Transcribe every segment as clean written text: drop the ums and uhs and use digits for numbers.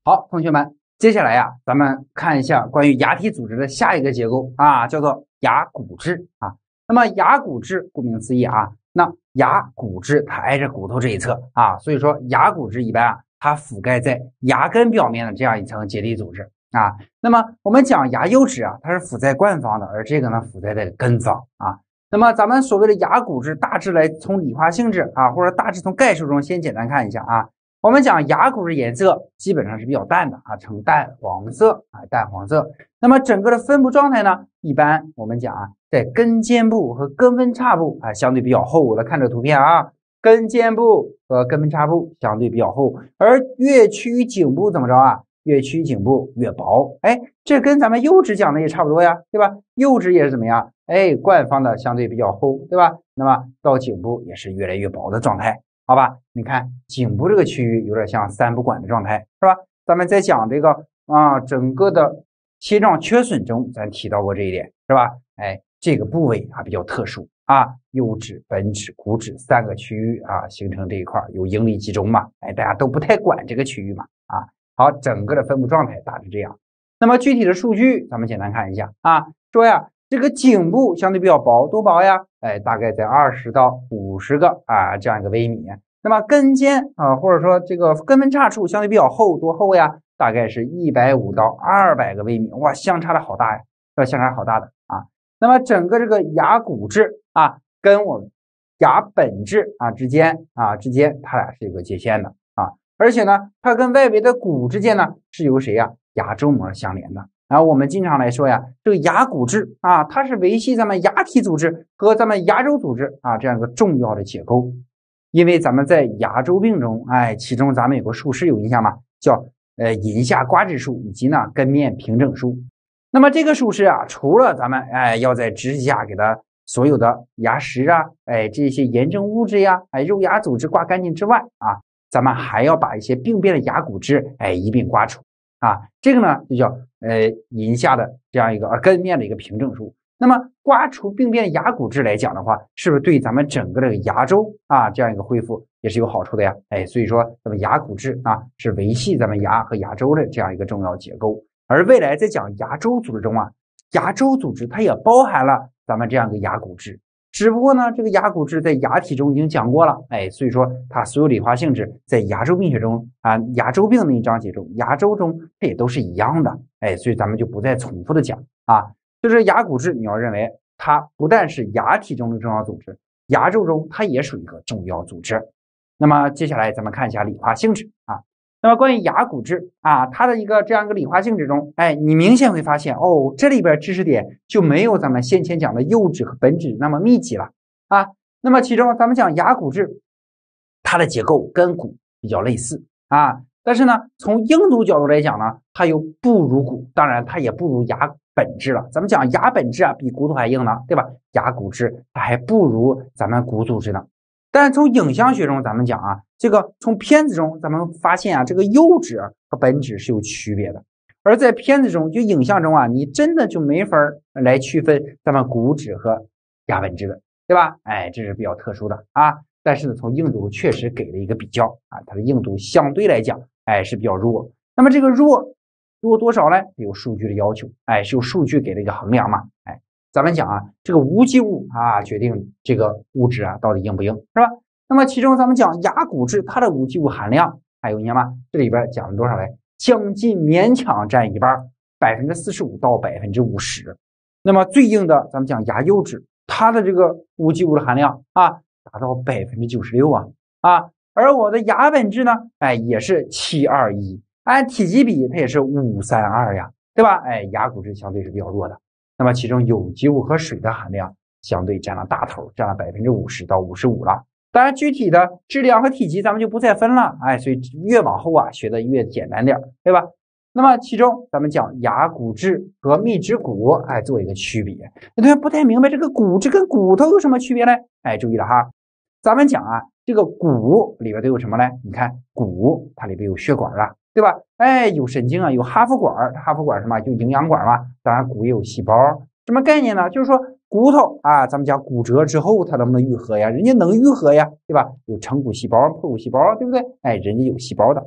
好，同学们，接下来呀，咱们看一下关于牙体组织的下一个结构啊，叫做牙骨质啊。那么牙骨质顾名思义啊，那牙骨质它挨着骨头这一侧啊，所以说牙骨质一般啊，它覆盖在牙根表面的这样一层结缔组织啊。那么我们讲牙釉质啊，它是覆在冠方的，而这个呢覆在这个根方啊。那么咱们所谓的牙骨质，大致来从理化性质啊，或者大致从概述中先简单看一下啊。我们讲牙骨质颜色基本上是比较淡的啊，呈淡黄色啊，淡黄色。那么整个的分布状态呢，一般我们讲啊，在根尖部和根分叉部啊相对比较厚。我来看这个图片啊，根尖部和根分叉部相对比较厚，而越趋于颈部怎么着啊？越趋于颈部越薄。哎，这跟咱们釉质讲的也差不多呀，对吧？釉质也是怎么样？哎，冠方的相对比较厚，对吧？那么到颈部也是越来越薄的状态。好吧，你看颈部这个区域有点像三不管的状态，是吧？咱们在讲这个整个的切状缺损中，咱提到过这一点，是吧？哎，这个部位啊比较特殊啊，釉质、本质、骨质三个区域啊形成这一块有应力集中嘛，哎，大家都不太管这个区域嘛啊。好，整个的分布状态大致这样。那么具体的数据咱们简单看一下啊，说呀。这个颈部相对比较薄，多薄呀？哎，大概在20到50个啊这样一个微米。那么根尖啊，或者说这个根分叉处相对比较厚，多厚呀？大概是150到200个微米。哇，相差的好大呀，相差好大的啊。那么整个这个牙骨质啊，跟我们牙本质啊之间，它俩是有个界限的啊。而且呢，它跟外围的骨之间呢是由谁呀？牙周膜相连的。然后我们经常来说呀，这个牙骨质啊，它是维系咱们牙体组织和咱们牙周组织啊这样一个重要的结构。因为咱们在牙周病中，哎，其中咱们有个术式有印象吗？叫龈下刮治术以及呢根面平整术。那么这个术式啊，除了咱们要在指甲给它所有的牙石啊，这些炎症物质呀，肉芽组织刮干净之外啊，咱们还要把一些病变的牙骨质一并刮除。啊，这个呢就叫龈下的这样一个根面的一个平整术。那么刮除病变牙骨质来讲的话，是不是对咱们整个这个牙周啊这样一个恢复也是有好处的呀？哎，所以说咱们牙骨质啊是维系咱们牙和牙周的这样一个重要结构。而未来在讲牙周组织中啊，牙周组织它也包含了咱们这样一个牙骨质。只不过呢，这个牙骨质在牙体中已经讲过了，哎，所以说它所有理化性质在牙周病学中啊，牙周病那一章节中，牙周中它也都是一样的，哎，所以咱们就不再重复的讲啊。就是牙骨质，你要认为它不但是牙体中的重要组织，牙周中它也属于一个重要组织。那么接下来咱们看一下理化性质啊。那么关于牙骨质啊，它的一个这样一个理化性质中，哎，你明显会发现哦，这里边知识点就没有咱们先前讲的釉质和本质那么密集了啊。那么其中咱们讲牙骨质，它的结构跟骨比较类似啊，但是呢，从硬度角度来讲呢，它又不如骨，当然它也不如牙本质了。咱们讲牙本质啊，比骨头还硬呢，对吧？牙骨质它还不如咱们骨组织呢。但是从影像学中，咱们讲啊，这个从片子中咱们发现啊，这个釉质和本质是有区别的。而在片子中，就影像中啊，你真的就没法来区分咱们骨质和牙本质的，对吧？哎，这是比较特殊的啊。但是呢，从硬度确实给了一个比较啊，它的硬度相对来讲，哎，是比较弱。那么这个弱多少呢？有数据的要求，哎，是有数据给了一个衡量嘛，哎。咱们讲啊，这个无机物啊决定这个物质啊到底硬不硬，是吧？那么其中咱们讲牙骨质，它的无机物含量还有印象吗？这里边讲了多少来？将近勉强占一半，45%到50%。那么最硬的，咱们讲牙釉质，它的这个无机物的含量啊达到96%啊。而我的牙本质呢，哎也是721，按体积比它也是532呀，对吧？哎，牙骨质相对是比较弱的。那么其中有机物和水的含量相对占了大头，占了50%到55%了。当然具体的质量和体积咱们就不再分了，哎，所以越往后啊学的越简单点，对吧？那么其中咱们讲牙骨质和密质骨，哎，做一个区别。有同学不太明白这个骨质跟骨头有什么区别呢？哎，注意了哈，咱们讲啊，这个骨里边都有什么呢？你看骨它里边有血管了，对吧？哎，有神经啊，有哈弗管，哈弗管什么？就营养管嘛。当然骨也有细胞，什么概念呢？就是说骨头啊，咱们讲骨折之后它能不能愈合呀？人家能愈合呀，对吧？有成骨细胞、破骨细胞，对不对？哎，人家有细胞的。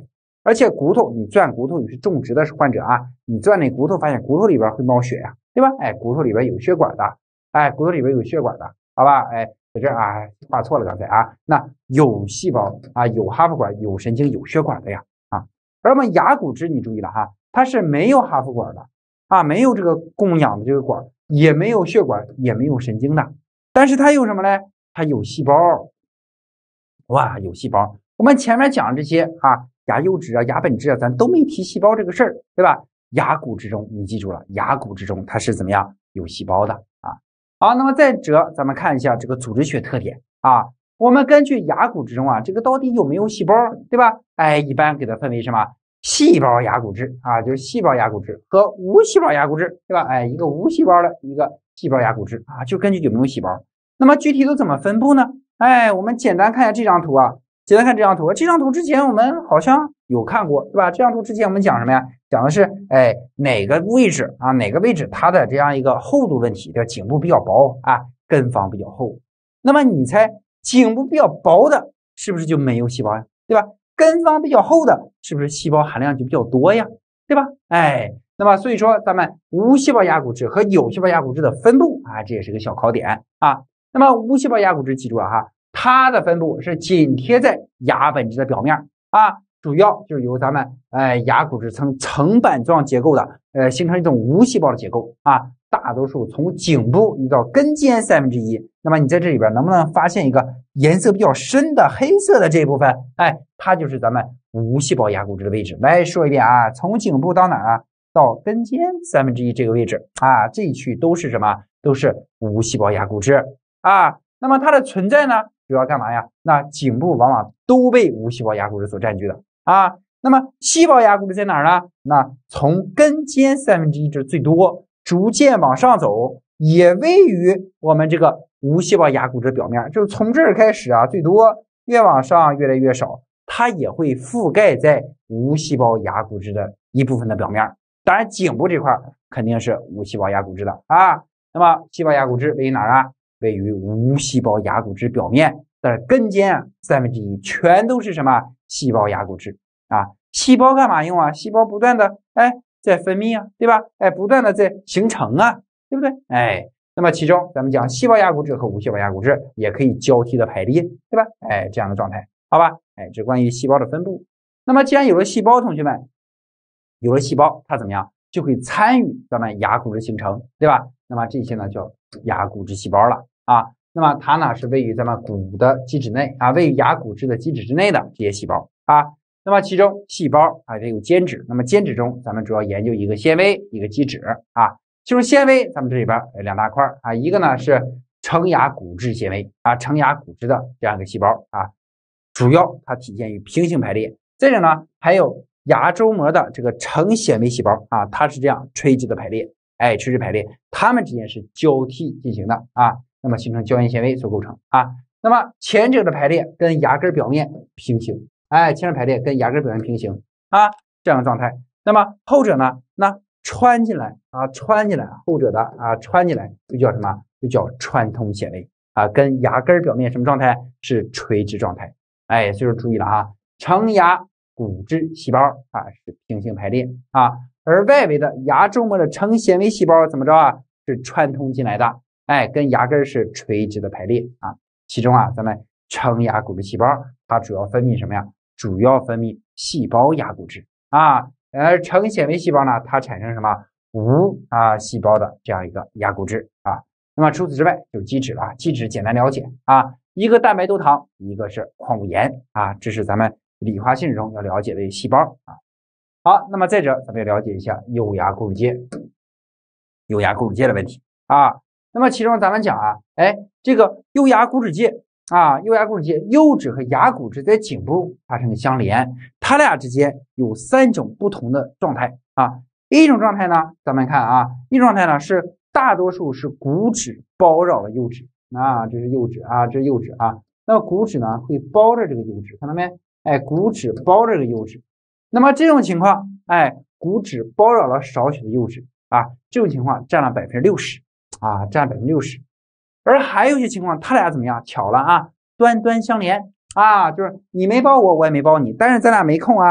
而且骨头你钻骨头，你是种植的患者啊，你钻那骨头发现骨头里边会冒血呀，对吧？哎，骨头里边有血管的，哎，骨头里边有血管的，好吧？哎，在这啊画错了刚才啊，那有细胞啊，有哈弗管，有神经，有血管的呀啊。而我们牙骨质你注意了哈，它是没有哈弗管的啊，没有这个供氧的这个管，也没有血管，也没有神经的，但是它有什么呢？它有细胞，哇，有细胞。我们前面讲这些啊，牙釉质啊、牙本质啊，咱都没提细胞这个事儿，对吧？牙骨之中，你记住了，牙骨之中它是怎么样有细胞的啊？好，那么再者，咱们看一下这个组织学特点啊。我们根据牙骨之中啊，这个到底有没有细胞，对吧？哎，一般给它分为什么？细胞牙骨质啊，就是细胞牙骨质和无细胞牙骨质，对吧？哎，一个无细胞的，一个细胞牙骨质啊，就根据有没有细胞。那么具体都怎么分布呢？哎，我们简单看一下这张图啊。简单看这张图，这张图之前我们好像有看过，对吧？这张图之前我们讲什么呀？讲的是，哎，哪个位置啊？哪个位置它的这样一个厚度问题，叫颈部比较薄啊，根方比较厚。那么你猜，颈部比较薄的，是不是就没有细胞呀？对吧？根方比较厚的，是不是细胞含量就比较多呀？对吧？哎，那么所以说，咱们无细胞牙骨质和有细胞牙骨质的分布啊，这也是个小考点啊。那么无细胞牙骨质记住了哈。它的分布是紧贴在牙本质的表面啊，主要就是由咱们牙骨质层板状结构的形成一种无细胞的结构啊，大多数从颈部移到根尖1/3。那么你在这里边能不能发现一个颜色比较深的黑色的这一部分？哎，它就是咱们无细胞牙骨质的位置。来说一遍啊，从颈部到哪儿啊？到根尖1/3这个位置啊，这一区都是什么？都是无细胞牙骨质啊。那么它的存在呢？主要干嘛呀？那颈部往往都被无细胞牙骨质所占据的啊。那么细胞牙骨质在哪儿呢？那从根尖1/3这最多，逐渐往上走，也位于我们这个无细胞牙骨质表面，就是从这儿开始啊，最多越往上越来越少，它也会覆盖在无细胞牙骨质的一部分的表面。当然，颈部这块肯定是无细胞牙骨质的啊。那么细胞牙骨质位于哪儿啊？位于无细胞牙骨质表面的根尖1/3，全都是什么细胞牙骨质啊？细胞干嘛用啊？细胞不断的在分泌啊，对吧？不断的在形成啊，对不对？那么其中咱们讲细胞牙骨质和无细胞牙骨质也可以交替的排列，对吧？这样的状态，好吧？这关于细胞的分布。那么既然有了细胞，同学们有了细胞，它怎么样？就会参与咱们牙骨质形成，对吧？那么这些呢叫牙骨质细胞了。啊，那么它呢是位于咱们骨的基质内啊，位于牙骨质的基质之内的这些细胞啊。那么其中细胞啊也有间质，那么间质中咱们主要研究一个纤维，一个基质啊。其中纤维咱们这里边有两大块啊，一个呢是成牙骨质纤维啊，成牙骨质的这样一个细胞啊，主要它体现于平行排列。再者呢还有牙周膜的这个成纤维细胞啊，它是这样垂直的排列，垂直排列，它们之间是交替进行的啊。那么形成胶原纤维所构成啊。那么前者的排列跟牙根表面平行，前者排列跟牙根表面平行啊，这样的状态。那么后者呢，那穿进来啊，穿进来，后者的啊穿进来就叫什么？就叫穿通纤维啊，跟牙根表面什么状态？是垂直状态。所以说注意了啊，成牙骨质细胞啊是平行排列啊，而外围的牙周膜的成纤维细胞怎么着啊？是穿通进来的。跟牙根是垂直的排列啊，其中啊，咱们成牙骨质细胞它主要分泌什么呀？主要分泌细胞牙骨质啊，而成纤维细胞呢，它产生什么无细胞的这样一个牙骨质啊。那么除此之外就是基质了，基质简单了解啊，一个蛋白豆糖，一个是矿物盐啊，这是咱们理化性质中要了解的细胞啊。好，那么再者，咱们要了解一下有牙固乳阶，有牙固乳阶的问题啊。那么其中咱们讲啊，这个有牙骨质界啊，有牙骨质界，釉质和牙骨质在颈部发生了相连，它俩之间有3种不同的状态啊。一种状态呢，咱们看啊，一种状态呢是大多数是骨质包绕了釉质啊，这是釉质啊，这是釉质啊。那么骨质呢会包着这个釉质，看到没？骨质包着这个釉质。那么这种情况，骨质包绕了少许的釉质啊，这种情况占了60%。啊，占60%，而还有一些情况，它俩怎么样？巧了啊，端端相连啊，就是你没包我，我也没包你，但是咱俩没空啊，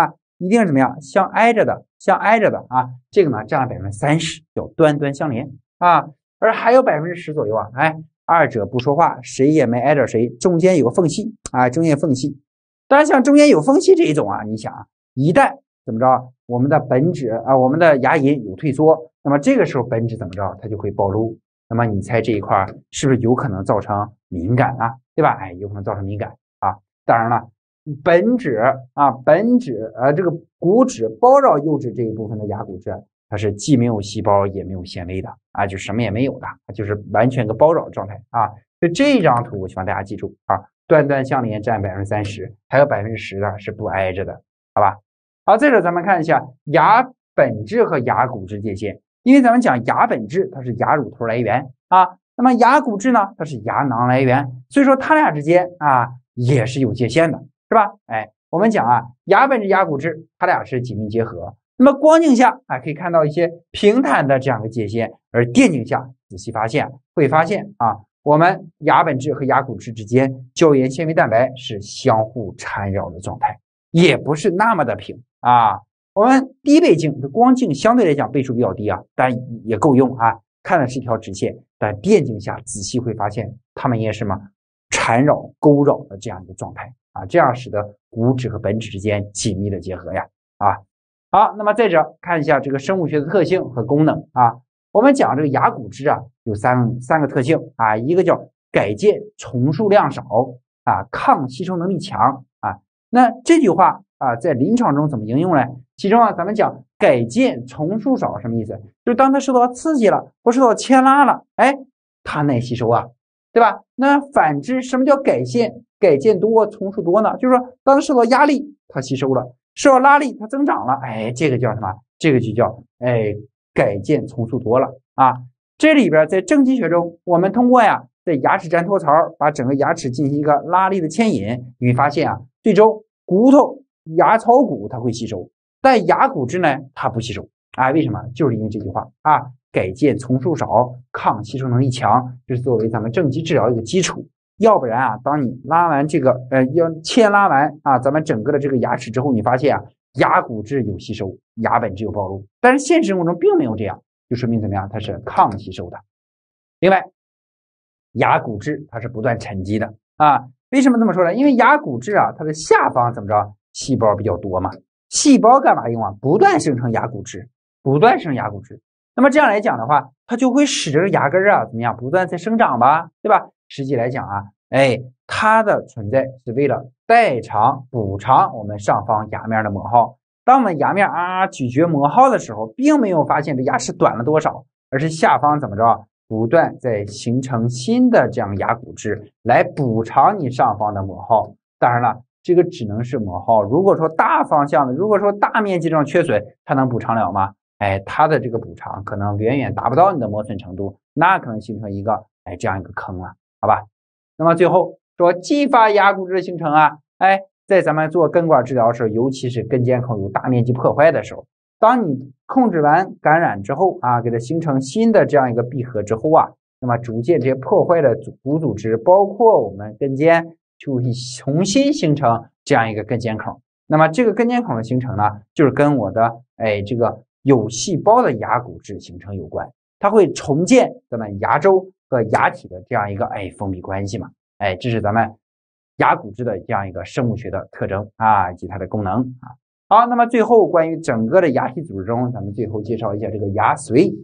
一定怎么样？相挨着的啊，这个呢占了30%，叫端端相连啊。而还有10%左右啊，二者不说话，谁也没挨着谁，中间有个缝隙啊，中间有缝隙。当然，像中间有缝隙这一种啊，你想啊，一旦怎么着，我们的本质啊，我们的牙龈有退缩，那么这个时候本质怎么着，它就会暴露。那么你猜这一块是不是有可能造成敏感啊？对吧？有可能造成敏感啊。当然了，本质这个骨质包绕釉质这一部分的牙骨质，它是既没有细胞也没有纤维的啊，就什么也没有的，就是完全个包绕状态啊。所以这张图我希望大家记住啊，端端相连占30%，还有10%的是不挨着的，好吧？好，再者咱们看一下牙本质和牙骨质界限。因为咱们讲牙本质它是牙乳头来源啊，那么牙骨质呢它是牙囊来源，所以说它俩之间啊也是有界限的，是吧？我们讲啊牙本质牙骨质它俩是紧密结合，那么光镜下可以看到一些平坦的这样的界限，而电镜下仔细会发现啊我们牙本质和牙骨质之间胶原纤维蛋白是相互缠绕的状态，也不是那么的平啊。我们低倍镜的光镜相对来讲倍数比较低啊，但也够用啊，看的是一条直线，但电镜下仔细会发现它们也是什么缠绕勾绕的这样一个状态啊，这样使得骨质和本质之间紧密的结合呀啊。好，那么再者看一下这个生物学的特性和功能啊，我们讲这个牙骨质啊有三个特性啊，一个叫改建重数量少啊，抗吸收能力强啊。那这句话啊在临床中怎么应用呢？其中啊咱们讲改建重数少什么意思？就是当它受到刺激了或受到牵拉了，它耐吸收啊，对吧？那反之什么叫改建多重数多呢？就是说当它受到压力它吸收了，受到拉力它增长了，这个叫什么？这个就叫改建重数多了啊。这里边在正畸学中，我们通过在牙齿粘托槽把整个牙齿进行一个拉力的牵引，你会发现最终骨头牙槽骨它会吸收，但牙骨质呢它不吸收为什么？就是因为这句话改建重数少，抗吸收能力强，这是作为咱们正畸治疗一个基础。要不然当你拉完这个要牵拉完咱们整个的这个牙齿之后，你发现牙骨质有吸收，牙本质有暴露，但是现实生活中并没有这样，就说明怎么样？它是抗吸收的。另外，牙骨质它是不断沉积的为什么这么说呢？因为牙骨质它的下方怎么着？细胞比较多嘛，细胞干嘛用不断生成牙骨质，那么这样来讲的话，它就会使这个牙根怎么样？不断在生长吧，对吧？实际来讲它的存在是为了代偿补偿我们上方牙面的磨耗。当我们牙面咀嚼磨耗的时候，并没有发现这牙齿短了多少，而是下方怎么着？不断在形成新的这样牙骨质来补偿你上方的磨耗。当然了，这个只能是磨耗。如果说大方向的，如果说大面积这种缺损，它能补偿了吗？它的这个补偿可能远远达不到你的磨损程度，那可能形成一个这样一个坑了，好吧？那么最后说继发牙骨质的形成在咱们做根管治疗的时候，尤其是根尖口有大面积破坏的时候，当你控制完感染之后给它形成新的这样一个闭合之后那么逐渐这些破坏的骨组织，包括我们根尖，就会重新形成这样一个根尖口。那么这个根尖口的形成呢，就是跟我的这个有细胞的牙骨质形成有关，它会重建咱们牙周和牙体的这样一个封闭关系嘛。这是咱们牙骨质的这样一个生物学的特征以及它的功能好，那么最后关于整个的牙体组织中，咱们最后介绍一下这个牙髓。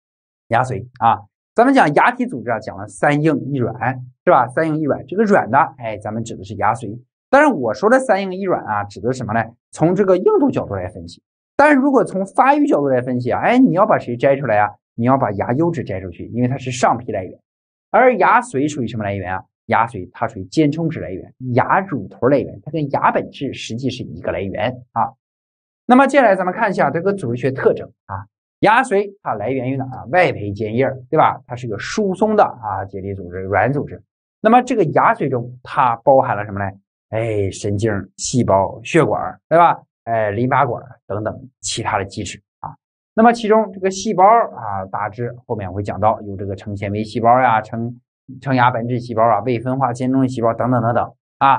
咱们讲牙体组织讲了三硬一软，是吧？三硬一软，这个软的咱们指的是牙髓。当然我说的三硬一软指的是什么呢？从这个硬度角度来分析。但是如果从发育角度来分析你要把谁摘出来你要把牙优质摘出去，因为它是上皮来源。而牙髓属于什么来源牙髓它属于间充质来源，牙乳头来源，它跟牙本质实际是一个来源那么接下来咱们看一下这个组织学特征牙髓它来源于哪外胚间叶，对吧？它是个疏松的结缔组织，软组织。那么这个牙髓中它包含了什么呢？神经、细胞、血管，对吧？淋巴管等等其他的机制那么其中这个细胞大致后面会讲到，有这个成纤维细胞成牙本质细胞未分化间中细胞等等等等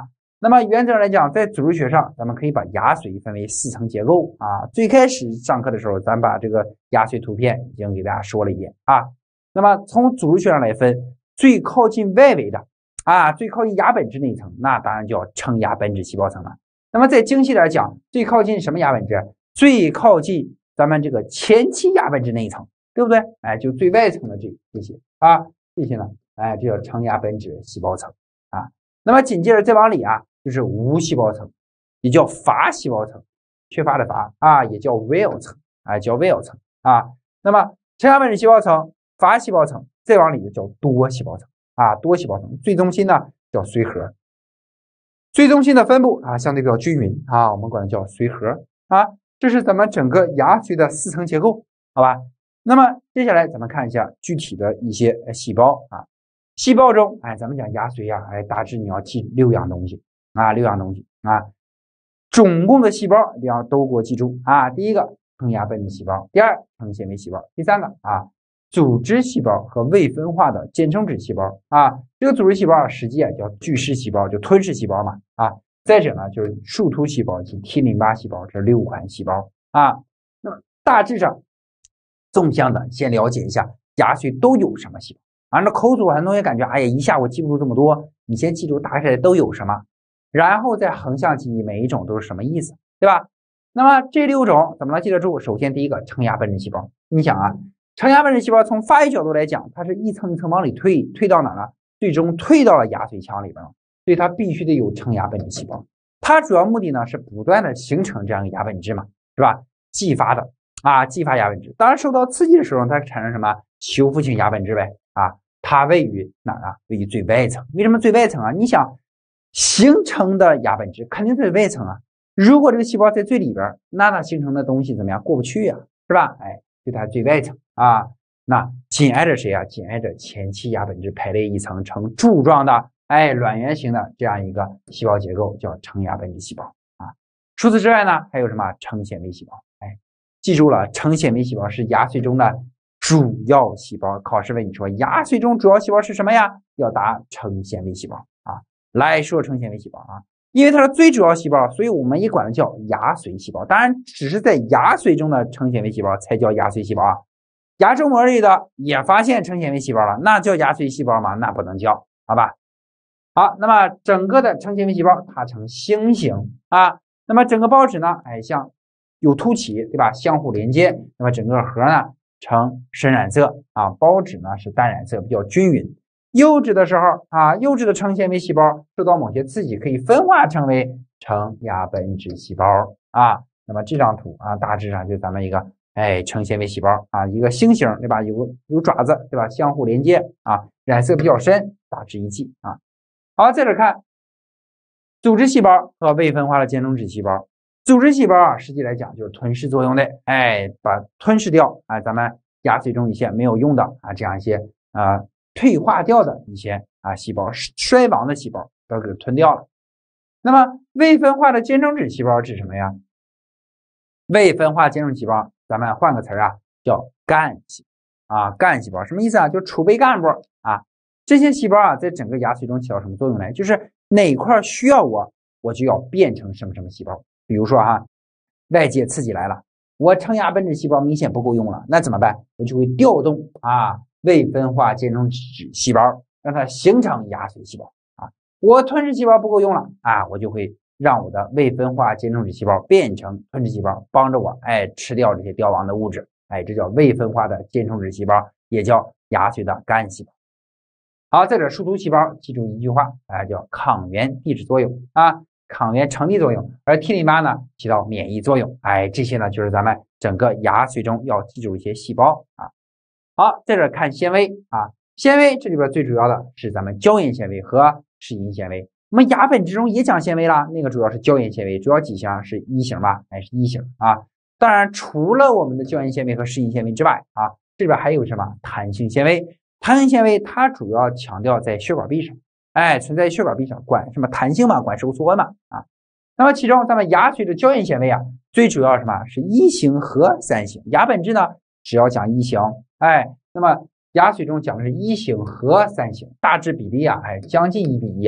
那么原则上来讲，在组织学上，咱们可以把牙髓分为4层结构啊。最开始上课的时候，咱把这个牙髓图片已经给大家说了一遍啊。那么从组织学上来分，最靠近外围的啊，最靠近牙本质那一层，那当然叫称牙本质细胞层了。那么再精细点讲，最靠近什么牙本质？最靠近咱们这个前期牙本质那一层，对不对？哎，就最外层的这些啊，这些呢，哎，这叫称牙本质细胞层啊。那么紧接着再往里啊，就是无细胞层，也叫乏细胞层，缺乏的乏啊，也叫 well 层啊，叫 well 层啊。那么称牙本质细胞层、乏细胞层，再往里就叫多细胞层啊，多细胞层。最中心呢叫髓核，最中心的分布啊相对比较均匀啊，我们管它叫髓核啊。这是咱们整个牙髓的4层结构，好吧？那么接下来咱们看一下具体的一些细胞啊。细胞中，哎，咱们讲牙髓呀，哎，大致你要记6样东西啊，6样东西啊。总共的细胞一定要都给我记住啊。第一个称牙本质细胞，第二称纤维细胞，第三个啊组织细胞和未分化的间充质细胞啊。这个组织细胞实际啊叫巨噬细胞，就吞噬细胞嘛啊。再者呢就是树突细胞及 T 淋巴细胞，这6款细胞啊。那么大致上纵向的先了解一下牙髓都有什么细胞。按照口组，很多同学感觉，哎呀，一下我记不住这么多，你先记住大概都有什么，然后再横向记忆每一种都是什么意思，对吧？那么这6种怎么能记得住？首先第一个称牙本质细胞，你想啊，称牙本质细胞从发育角度来讲，它是一层一层往里退，退到哪了？最终退到了牙髓腔里边了，所以它必须得有称牙本质细胞。它主要目的呢是不断的形成这样一个牙本质嘛，是吧？继发的啊，继发牙本质。当然受到刺激的时候，它产生什么修复性牙本质呗啊。它位于哪啊？位于最外层。为什么最外层啊？你想形成的牙本质肯定最外层啊。如果这个细胞在最里边，那它形成的东西怎么样过不去呀？是吧？哎，就它最外层啊。那紧挨着谁啊？紧挨着前期牙本质排列一层，呈柱状的哎卵圆形的这样一个细胞结构，叫称牙本质细胞啊。除此之外呢，还有什么称纤维细胞？哎，记住了，称纤维细胞是牙髓中的主要细胞。考试问你说牙髓中主要细胞是什么呀？要答称纤维细胞啊。来说称纤维细胞啊，因为它是最主要细胞，所以我们也管它叫牙髓细胞。当然只是在牙髓中的称纤维细胞才叫牙髓细胞啊。牙周膜里的也发现称纤维细胞了，那叫牙髓细胞吗？那不能叫，好吧？好，那么整个的称纤维细胞它呈星形啊，那么整个胞质呢，哎，像有凸起，对吧？相互连接，那么整个核呢呈深染色啊，胞质呢是淡染色，比较均匀。幼稚的时候啊，幼稚的称纤维细胞受到某些刺激，可以分化成为称牙本质细胞啊。那么这张图啊，大致上就咱们一个哎称纤维细胞啊，一个星形，对吧？有爪子，对吧？相互连接啊，染色比较深，大致一记啊。好，再者看组织细胞和未分化的间充质细胞。组织细胞啊，实际来讲就是吞噬作用的，哎，把吞噬掉啊，咱们牙髓中一些没有用的啊，这样一些退化掉的一些细胞，衰亡的细胞都给吞掉了。那么未分化的间充质细胞是什么呀？未分化间充细胞，咱们换个词啊，叫干细啊，干细胞什么意思啊？就储备干部啊。这些细胞啊，在整个牙髓中起到什么作用呢？就是哪块需要我就要变成什么什么细胞。比如说外界刺激来了，我称牙本质细胞明显不够用了，那怎么办？我就会调动未分化间充质细胞，让它形成牙髓细胞啊。我吞噬细胞不够用了我就会让我的未分化间充质细胞变成吞噬细胞，帮着我吃掉这些凋亡的物质，这叫未分化的间充质细胞，也叫牙髓的干细胞。好，再者树突细胞，记住一句话叫抗原递质作用抗原传递作用，而 T 淋巴呢起到免疫作用，这些呢就是咱们整个牙髓中要记住一些细胞好，在这看纤维纤维这里边最主要的是咱们胶原纤维和适应纤维。那么牙本质中也讲纤维了，那个主要是胶原纤维，主要几型是1型吧，是1型当然除了我们的胶原纤维和适应纤维之外这里边还有什么弹性纤维？弹性纤维它主要强调在血管壁上。存在血管壁上，管什么弹性嘛，管收缩嘛那么其中咱们牙髓的胶原纤维最主要什么是1型和3型，牙本质呢只要讲1型，那么牙髓中讲的是1型和3型，大致比例啊，将近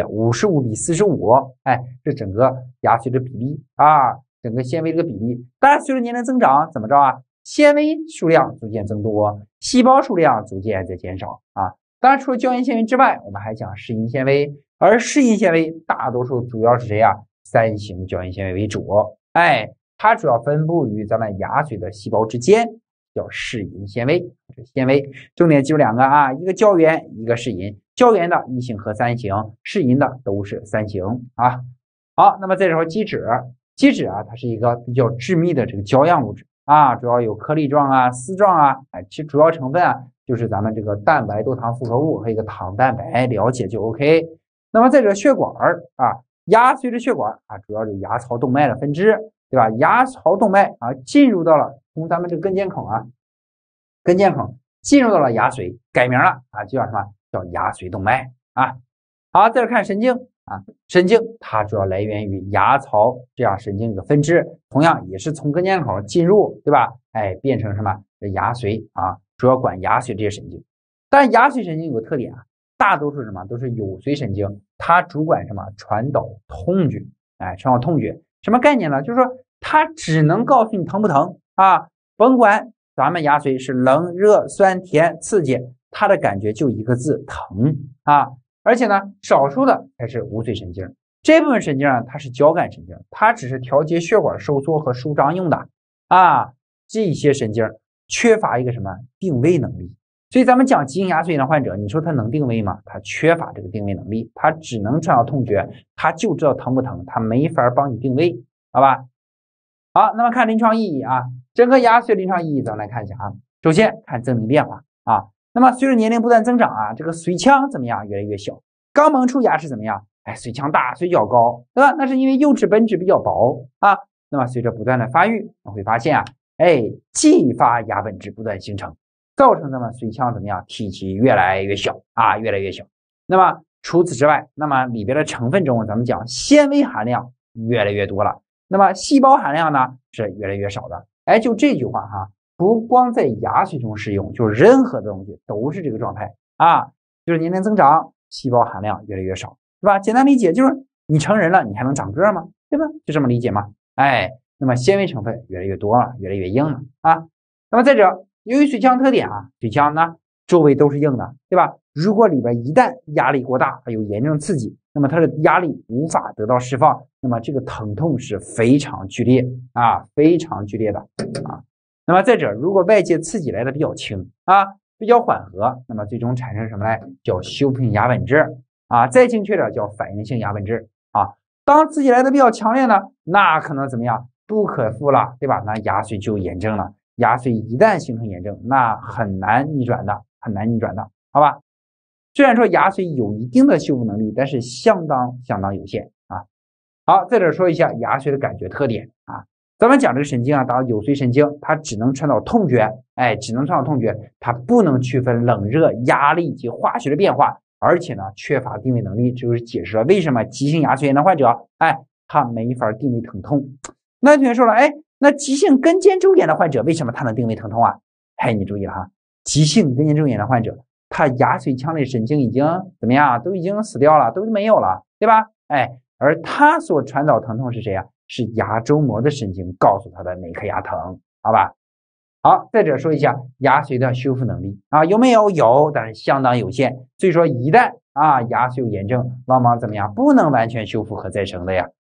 1:1，55:45，这整个牙髓的比例啊，整个纤维这个比例。当然，随着年龄增长，怎么着啊？纤维数量逐渐增多，细胞数量逐渐在减少啊。当然，除了胶原纤维之外，我们还讲适应纤维，而适应纤维大多数主要是谁啊？3型胶原纤维为主，它主要分布于咱们牙髓的细胞之间。叫适银纤维，纤维重点记住2个啊，一个胶原，一个适银。胶原的1型和3型，适银的都是3型啊。好，那么再说基质，基质啊，它是一个比较致密的这个胶样物质啊，主要有颗粒状啊、丝状啊，其主要成分啊就是咱们这个蛋白多糖复合物和一个糖蛋白，了解就 OK。那么再者血管啊，牙髓的血管啊，主要有牙槽动脉的分支，对吧？牙槽动脉啊，进入到了从咱们这个根尖孔啊，根尖孔进入到了牙髓，改名了啊，就叫什么？叫牙髓动脉啊。好，再来看神经啊，神经它主要来源于牙槽这样神经的分支，同样也是从根尖口进入，对吧？变成什么？牙髓啊，主要管牙髓这些神经。但牙髓神经有个特点啊，大多数什么都是有髓神经，它主管什么？传导痛觉，传导痛觉。什么概念呢？就是说它只能告诉你疼不疼啊，甭管咱们牙髓是冷、热、酸、甜、刺激，它的感觉就一个字，疼啊。而且呢，少数的才是无髓神经，这部分神经啊，它是交感神经，它只是调节血管收缩和舒张用的啊。这些神经缺乏一个什么定位能力，所以咱们讲急性牙髓炎的患者，你说他能定位吗？他缺乏这个定位能力，他只能传导痛觉，他就知道疼不疼，他没法帮你定位，好吧？好，那么看临床意义啊，整个牙髓临床意义咱们来看一下啊。首先看增龄变化啊，那么随着年龄不断增长啊，这个髓腔怎么样？越来越小。刚萌出牙齿怎么样？髓腔大，髓角高，对吧？那是因为釉质本质比较薄啊。那么随着不断的发育，我们会发现啊，继发牙本质不断形成，造成咱们髓腔怎么样？体积越来越小啊，越来越小。那么除此之外，那么里边的成分中，咱们讲纤维含量越来越多了。那么细胞含量呢是越来越少的。就这句话哈，不光在牙髓中适用，就是任何的东西都是这个状态啊，就是年龄增长，细胞含量越来越少，对吧？简单理解就是你成人了，你还能长个吗？对吧？就这么理解吗？那么纤维成分越来越多了，越来越硬了啊。那么再者，由于髓腔特点啊，髓腔呢周围都是硬的，对吧？如果里边一旦压力过大，还有炎症刺激，那么它的压力无法得到释放，那么这个疼痛是非常剧烈啊，非常剧烈的啊。那么再者，如果外界刺激来的比较轻啊，比较缓和，那么最终产生什么呢？叫修复性牙本质啊，再精确点叫反应性牙本质啊。当刺激来的比较强烈呢，那可能怎么样？不可复了，对吧？那牙髓就炎症了。牙髓一旦形成炎症，那很难逆转的，很难逆转的，好吧？虽然说牙髓有一定的修复能力，但是相当有限啊。好，再者说一下牙髓的感觉特点啊。咱们讲这个神经啊，当然有髓神经，它只能传导痛觉，只能传导痛觉，它不能区分冷热、压力及化学的变化，而且呢，缺乏定位能力，这就是解释了为什么急性牙髓炎的患者，他没法定位疼痛。那同学说了，那急性根尖周炎的患者为什么他能定位疼痛啊？你注意了哈，急性根尖周炎的患者，他牙髓腔内神经已经怎么样？都已经死掉了，都没有了，对吧？而他所传导疼痛是谁啊？是牙周膜的神经告诉他的哪颗牙疼，好吧？好，再者说一下牙髓的修复能力啊，有没有？有，但是相当有限。所以说，一旦牙髓有炎症，往往怎么样？不能完全修复和再生的呀。